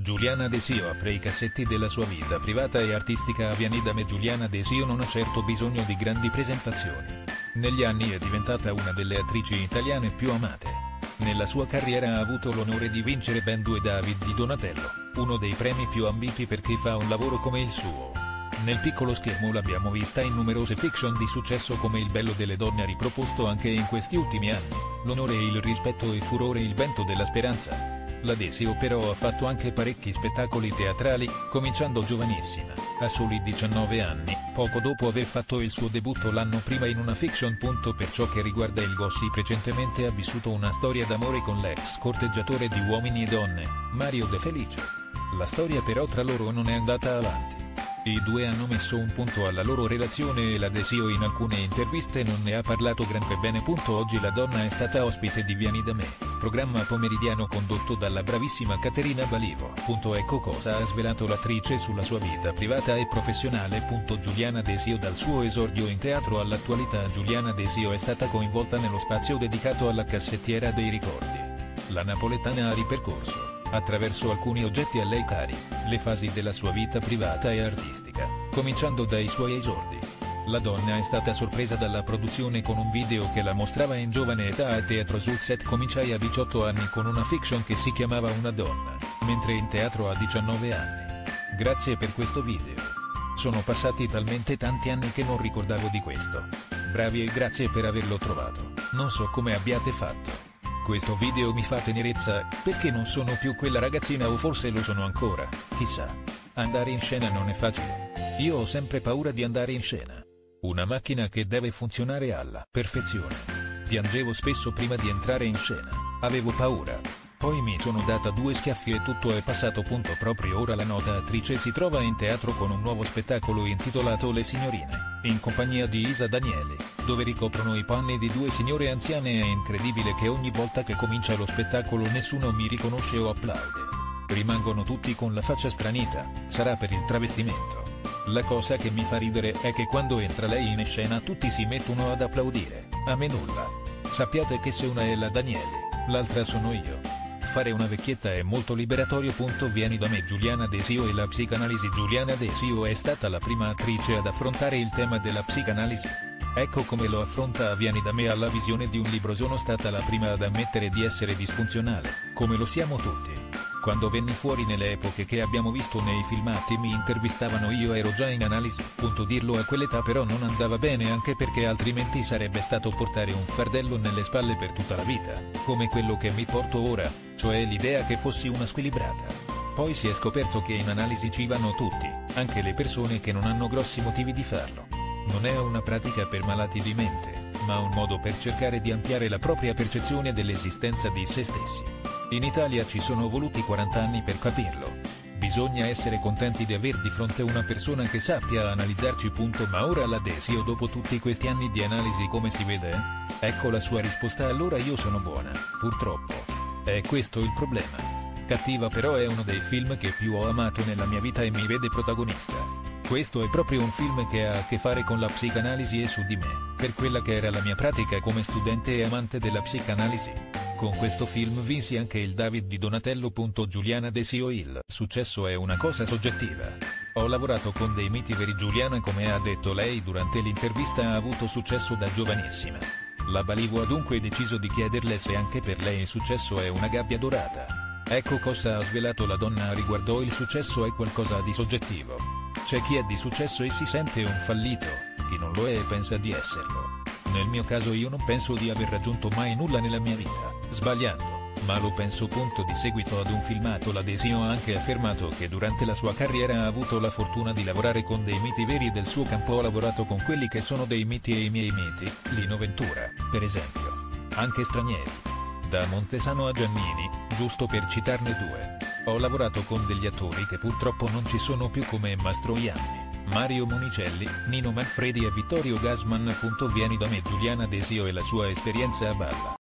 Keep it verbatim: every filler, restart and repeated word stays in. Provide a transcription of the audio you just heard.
Giuliana Desio apre i cassetti della sua vita privata e artistica a Viani da me. Giuliana Desio non ha certo bisogno di grandi presentazioni. Negli anni è diventata una delle attrici italiane più amate. Nella sua carriera ha avuto l'onore di vincere ben due David di Donatello, uno dei premi più ambiti per chi fa un lavoro come il suo. Nel piccolo schermo l'abbiamo vista in numerose fiction di successo come Il bello delle donne, riproposto anche in questi ultimi anni, L'onore e il rispetto e Furore, Il vento della speranza. La Desio però ha fatto anche parecchi spettacoli teatrali, cominciando giovanissima, a soli diciannove anni, poco dopo aver fatto il suo debutto l'anno prima in una fiction. Per ciò che riguarda il gossip, recentemente ha vissuto una storia d'amore con l'ex scorteggiatore di Uomini e Donne, Mario De Felice. La storia però tra loro non è andata avanti. I due hanno messo un punto alla loro relazione e la Desio in alcune interviste non ne ha parlato granché bene. Oggi la donna è stata ospite di Viani da me, programma pomeridiano condotto dalla bravissima Caterina Balivo. Ecco cosa ha svelato l'attrice sulla sua vita privata e professionale. Giuliana Desio. Dal suo esordio in teatro all'attualità, Giuliana Desio è stata coinvolta nello spazio dedicato alla cassettiera dei ricordi. La napoletana ha ripercorso, attraverso alcuni oggetti a lei cari, le fasi della sua vita privata e artistica, cominciando dai suoi esordi. La donna è stata sorpresa dalla produzione con un video che la mostrava in giovane età a teatro. Sul set cominciai a diciotto anni con una fiction che si chiamava Una donna, mentre in teatro a diciannove anni. Grazie per questo video. Sono passati talmente tanti anni che non ricordavo di questo. Bravi e grazie per averlo trovato. Non so come abbiate fatto. Questo video mi fa tenerezza, perché non sono più quella ragazzina, o forse lo sono ancora, chissà. Andare in scena non è facile. Io ho sempre paura di andare in scena. Una macchina che deve funzionare alla perfezione. Piangevo spesso prima di entrare in scena, avevo paura. Poi mi sono data due schiaffi e tutto è passato. Proprio ora la nota attrice si trova in teatro con un nuovo spettacolo intitolato Le signorine, in compagnia di Isa Danieli, dove ricoprono i panni di due signore anziane. È incredibile che ogni volta che comincia lo spettacolo nessuno mi riconosce o applaude. Rimangono tutti con la faccia stranita, sarà per il travestimento. La cosa che mi fa ridere è che quando entra lei in scena tutti si mettono ad applaudire, a me nulla. Sappiate che se una è la Danieli, l'altra sono io. Fare una vecchietta è molto liberatorio. Viani da me. Giuliana Desio e la psicanalisi. Giuliana Desio è stata la prima attrice ad affrontare il tema della psicanalisi. Ecco come lo affronta a Viani da me alla visione di un libro. Sono stata la prima ad ammettere di essere disfunzionale, come lo siamo tutti. Quando venni fuori nelle epoche che abbiamo visto nei filmati mi intervistavano, io ero già in analisi. Dirlo a quell'età però non andava bene, anche perché altrimenti sarebbe stato portare un fardello nelle spalle per tutta la vita, come quello che mi porto ora, cioè l'idea che fossi una squilibrata. Poi si è scoperto che in analisi ci vanno tutti, anche le persone che non hanno grossi motivi di farlo. Non è una pratica per malati di mente, ma un modo per cercare di ampliare la propria percezione dell'esistenza di se stessi. In Italia ci sono voluti quaranta anni per capirlo. Bisogna essere contenti di aver di fronte una persona che sappia analizzarci. Ma ora la Desio, dopo tutti questi anni di analisi, come si vede? Ecco la sua risposta: allora io sono buona, purtroppo. È questo il problema. Cattiva però è uno dei film che più ho amato nella mia vita e mi vede protagonista. Questo è proprio un film che ha a che fare con la psicanalisi e su di me, per quella che era la mia pratica come studente e amante della psicanalisi. Con questo film vinsi anche il David di Donatello. Giuliana Desio. Il successo è una cosa soggettiva. Ho lavorato con dei miti veri. Giuliana, come ha detto lei durante l'intervista, ha avuto successo da giovanissima. La Balivo ha dunque deciso di chiederle se anche per lei il successo è una gabbia dorata. Ecco cosa ha svelato la donna a riguardo: il successo è qualcosa di soggettivo. C'è chi è di successo e si sente un fallito, chi non lo è e pensa di esserlo. Nel mio caso io non penso di aver raggiunto mai nulla nella mia vita, sbagliando, ma lo penso. Di seguito ad un filmato la Desio ha anche affermato che durante la sua carriera ha avuto la fortuna di lavorare con dei miti veri del suo campo. Ho lavorato con quelli che sono dei miti e i miei miti, Lino Ventura, per esempio. Anche stranieri. Da Montesano a Giannini, giusto per citarne due. Ho lavorato con degli attori che purtroppo non ci sono più, come Mastroianni, Mario Monicelli, Nino Manfredi e Vittorio Gassman. Viani da me. Giuliana Desio e la sua esperienza a balla.